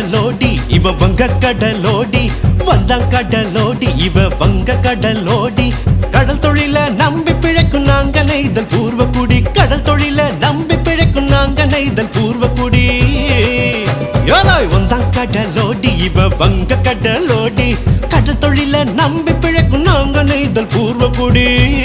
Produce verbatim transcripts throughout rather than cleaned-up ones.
கடலோடி இவ வங்க கடலோடி வந்தான் கடலோடி இவ வங்க கடலோடி கடல் தொழில நம்பி பிழைக்கும் நாங்க நெய்தல் பூர்வக்குடி கடல் தொழில நம்பி பிழைக்கும் நாங்க நெய்தல் பூர்வக்குடி வந்தான் கடலோடி இவ வங்க கடலோடி கடல் தொழில நம்பி பிழைக்கும் நாங்க நெய்தல் பூர்வக்குடி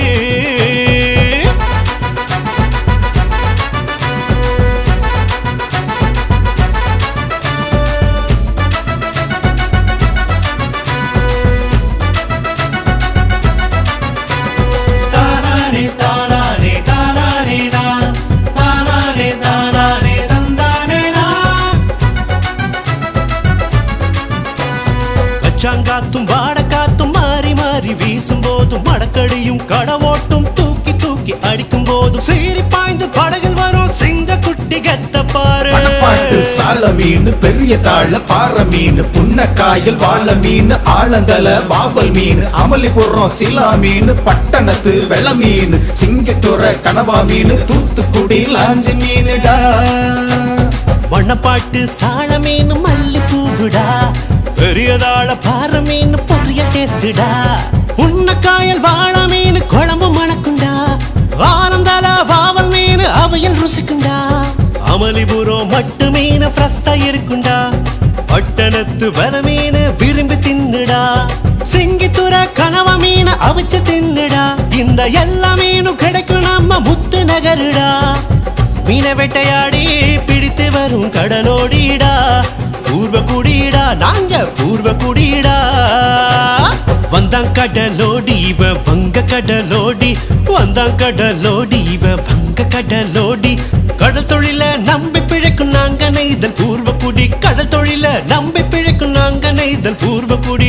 காத்தும் வாட காத்தும் மாறி மாறி வீசும் போதும் மடக்கடியும் கடவோட்டும் தூக்கி தூக்கி அடிக்கும் போதும் சீறி பாய்ந்து படகில் வரும் சிங்க குட்டி கத்த பாரு சால மீன் பெரிய தாழ பாறை மீன் புன்னக்காயல் வாழ மீன் ஆழந்தல பாவல் மீன் அமளிபுரம் சிலா மீன் பட்டணத்து வெள்ள மீன் சிங்கத்துறை கனவா மீன் தூத்துக்குடி லாஞ்சி மீனுடா வண்ணப்பாட்டு சால மீன் மல்லி பூவுடா பெரியதாள பாறை மீன் பொரிய டேஸ்டுடா உன்னக்காயல் வாழ மீன் குழம்பு மணக்குண்டா ஆனந்தால வாவல் மீன் அவையல் ருசிக்குண்டா அமளிபுரம் மட்டு மீன் ஃப்ரெஷ்ஷா இருக்குண்டா பட்டணத்து வர மீன் விரும்பி தின்னுடா சிங்கித்துறை கனவா மீன் அவிச்சு தின்னுடா இந்த எல்லா மீனும் கிடைக்கும் நம்ம முத்து நகருடா மீனை வேட்டையாடி பிடித்து வரும் கடலோடிடா பூர்வ குடிடா நாங்க பூர்வ குடிடா வந்தான் கடலோடி இவ வங்க கடலோடி வந்தான் கடலோடி இவ வங்க கடலோடி கடல் தொழில நம்பி பிழைக்கும் நாங்க நெய்தல் பூர்வ குடி கடல் தொழில நம்பி பிழைக்கும் நாங்க நெய்தல் பூர்வ குடி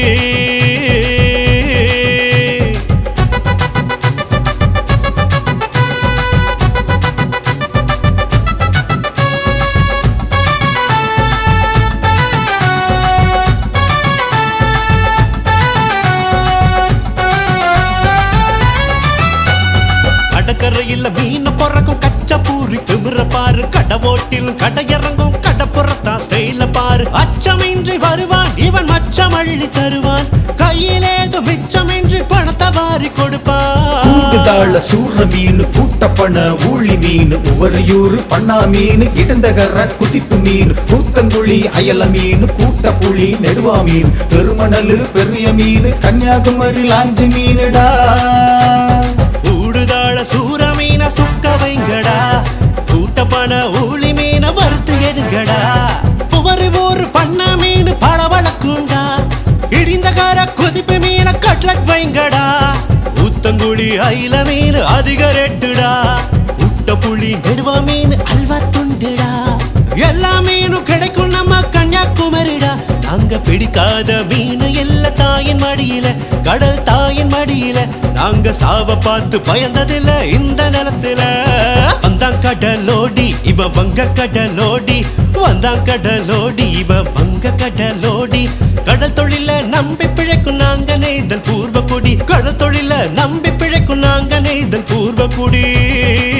கரையில மீன் பொறக்கும் கச்ச பூரி திமிர பாரு கடவோட்டிலும் கடையறங்கும் கடப்புறத்தான் ஸ்டைல பாரு அச்சமின்றி வருவான் இவன் மச்சம் அள்ளி தருவான் கையிலேது மிச்சமின்றி பணத்தை வாரி கொடுப்பான் சூற மீன் கூட்டப்பன ஊழி மீன் உவரையூர் பண்ணா மீன் இடந்தகர குதிப்பு மீன் கூத்தங்குழி அயல மீன் கூட்ட புளி நெடுவா மீன் பெருமணலு பெரிய மீன் கன்னியாகுமரி லாஞ்சி மீனுடா ஊடுதாழ சூற மீன சுக்க வைங்கடா கூட்டப்பன ஊழி மீன வறுத்து எடுங்கடா புவரி ஊர் பண்ண மீன் பளவளக்குண்டா இடிந்தகார கொதிப்பு மீன கட்லட் வைங்கடா ஊத்தங்குழி அயில மீன் அதிக ரேட்டுடா முட்ட புளி நெடுவா மீன் அல்வா துண்டுடா எல்லா மீனும் கிடைக்கும் நம்ம கன்னியாகுமரிடா நாங்க பிடிக்காத மீன் எல்லா தாயின் மடியில கடல் தாயின் மடியில நாங்க சாவ பார்த்து பயந்ததில்ல இந்த நிலத்துல வந்தான் கடலோடி இவ வங்க கடலோடி வந்தான் கடலோடி இவ வங்க கடலோடி கடல் தொழில நம்பி பிழைக்கும் நாங்க நெய்தல் பூர்வ குடி கடல் தொழில நம்பி பிழைக்கும் நாங்க நெய்தல் பூர்வ குடி